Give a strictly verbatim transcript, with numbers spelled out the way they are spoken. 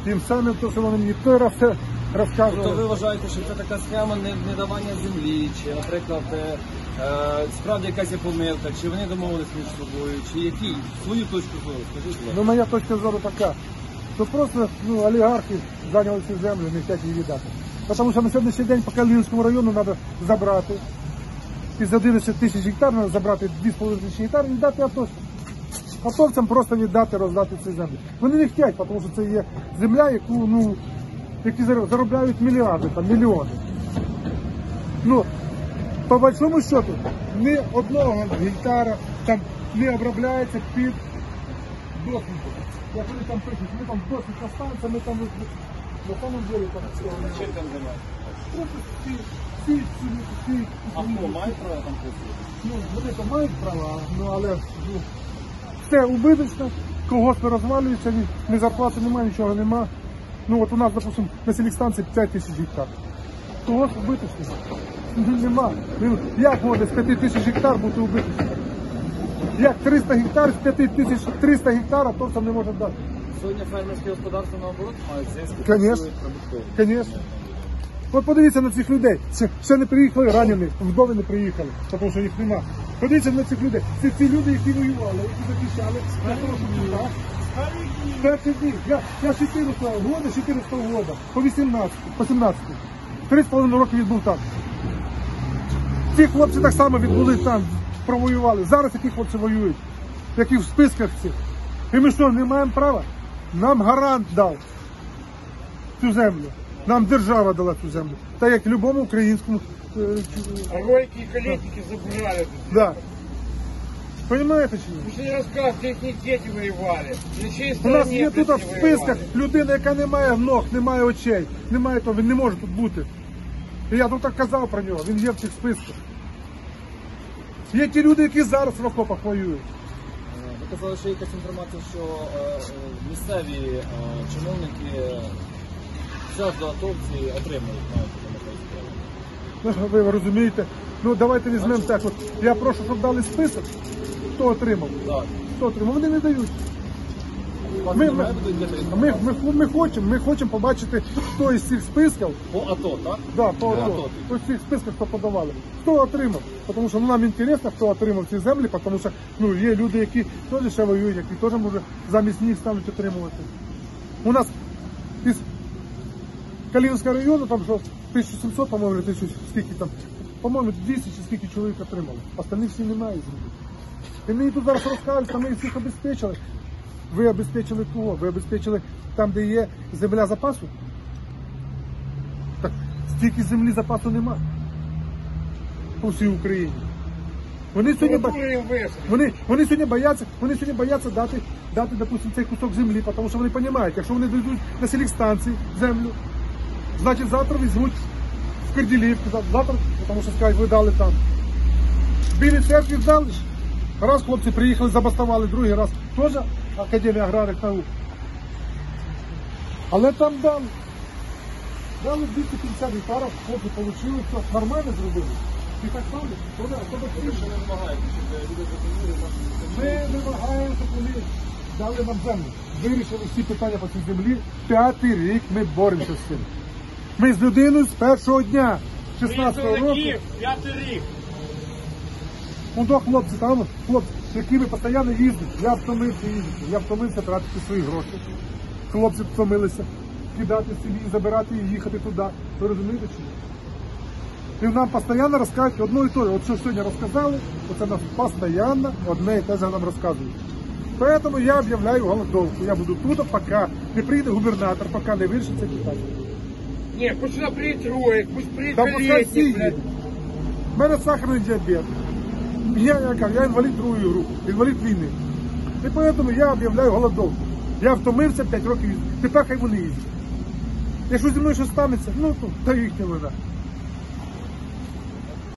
Тим самим, то, що вони мені той раз все розказували. Тобто ви вважаєте, що це така схема не, не давання землі, чи, наприклад, е, е, справді якась є помилка, чи вони домовились між собою, чи які? Свою точку зору, скажіть, будь ласка. Ну, моя точка зору така, що просто ну, олігархи зайняли цю землю, не хочуть її віддати. Тому що на сьогоднішній день по Калинівському району треба забрати, із одинадцяти тисяч гектар треба забрати дві з половиною тисячі гектар і віддати атовцям. Атовцям просто віддати, роздати ці землі. Вони не хочуть, тому що це є земля, яку, ну, які заробляють мільярди, там, мільйони. Ну, по большому счету, ні одного гектара там не обробляється під досвідку. Як вони там пишуть, ми там досвід останеться, ми там на самом деле там все. Чим там займається? Просто всі, всі, всі, всі. А хто має право там працювати? Ну, вони там мають право, ну, але ну, все убиточно, колгоспи розвалюються, ні, ні зарплати немає, нічого нема. Ну от у нас, допустим, на селекстанції п'ять тисяч гектар. Колгосп убиточний. Нема. Ну, як може з п'яти тисяч гектар бути убиточним? Як триста гектар з п'яти тисяч триста гектар, то це не може дати. Сьогодні фермерські господарства наоборот мають зв'язки. Конечно. Звісно. От подивіться на цих людей. Ще, ще не приїхали ранені, вдови не приїхали, тому що їх нема. Подивіться на цих людей. Це ці люди, які воювали, які захищали. Я прошу сюди. Перший дні. Я, я чотирнадцятого року, з чотирнадцятого року, по вісімнадцятому, по сімнадцятому. Три з половиною роки відбув там. Ці хлопці так само відбули там, провоювали. Зараз які хлопці воюють, які в списках цих. І ми що, не маємо права? Нам гарант дав цю землю. Нам держава дала цю землю. Та як любому українському. А лойки и колетники забрали. Да. Понимаете чи ні? Вы же не рассказываете, их дети воевали. На чьей У стороне нас є тут блядь, в не списках воевали? людина, яка не має ног, не має очей, не має того, він не може тут бути. І я тут так казав про нього, він є в цих списках. Є ті люди, які зараз в окопах воюють. Ви казали, що є якась інформація, що е, е, місцеві е, чиновники псевдоатовці отримують навіть таку справу. Ну, ви розумієте? Ну давайте візьмемо так. От. Я прошу, щоб дали список, хто отримав. Так. Хто отримав? Вони не дають. Вас Ми, немає, ми, будуть діти? ми, ми, ми, хочемо, ми хочемо побачити, хто із цих списків, По АТО, так? да, по По АТО, АТО. по цих списках, хто подавали, хто отримав. Тому що ну, нам цікаво, хто отримав ці землі, тому що ну, є люди, які теж ще воюють, які теж може замість них стануть отримувати. У нас із Калинівського району, там що тисяча сімсот, по-моєму, тисячу, скільки там, по-моєму, двісті чи скільки чоловік отримали. Остальних всі немає землі. І мені тут зараз розказують, що ми їх всіх обезпечили. Ви обезпечили кого? Ви обезпечили там, де є земля запасу? Так стільки землі запасу нема по всій Україні. Вони сьогодні, бо... вони, вони сьогодні бояться, вони сьогодні бояться дати, дати, допустим, цей кусок землі, тому що вони розуміють, якщо вони дійдуть на селекстанції землю, значить завтра візьмуть в Кирділівку, завтра, тому що скажуть, ви дали там. В Білій церкві дали. Раз хлопці приїхали, забастували, другий раз теж Академія аграрних наук. Але там дали. Дали двісті п'ятдесят гектарів, хлопці отримали, все нормально зробили. І так само, то да, то Ви ще не вимагаєте, щоб люди зупинили вашу ми вимагаємо, щоб вони дали нам землю. Вирішили всі питання по цій землі. П'ятий рік ми боремося з цим. Ми з людиною з першого дня, шістнадцятого року. П'ятий рік. Ну до хлопці, там хлопці, які ми постійно їздять. Я втомився їздити, я втомився тратити свої гроші. Хлопці втомилися кидати собі, забирати і їхати туди. Ви розумієте чи ні? І нам постійно розказують одно і те. От що сьогодні розказали, то це нам постійно одне і те ж нам розказують. Тому я об'являю голодовку. Я буду тут, поки не прийде губернатор, поки не вирішить це питання. Ні, пусть сюди приїдь Роїк, пусть приїдь Та пускай всі Колєтнік, блядь. їдуть. У мене сахарний діабет. Я, я, кажу, я інвалід другої групи, інвалід війни. І тому я об'являю голодовку. Я втомився п'ять років їздити. Тепер хай вони їздять. Якщо зі мною щось станеться, ну то та їхня вина.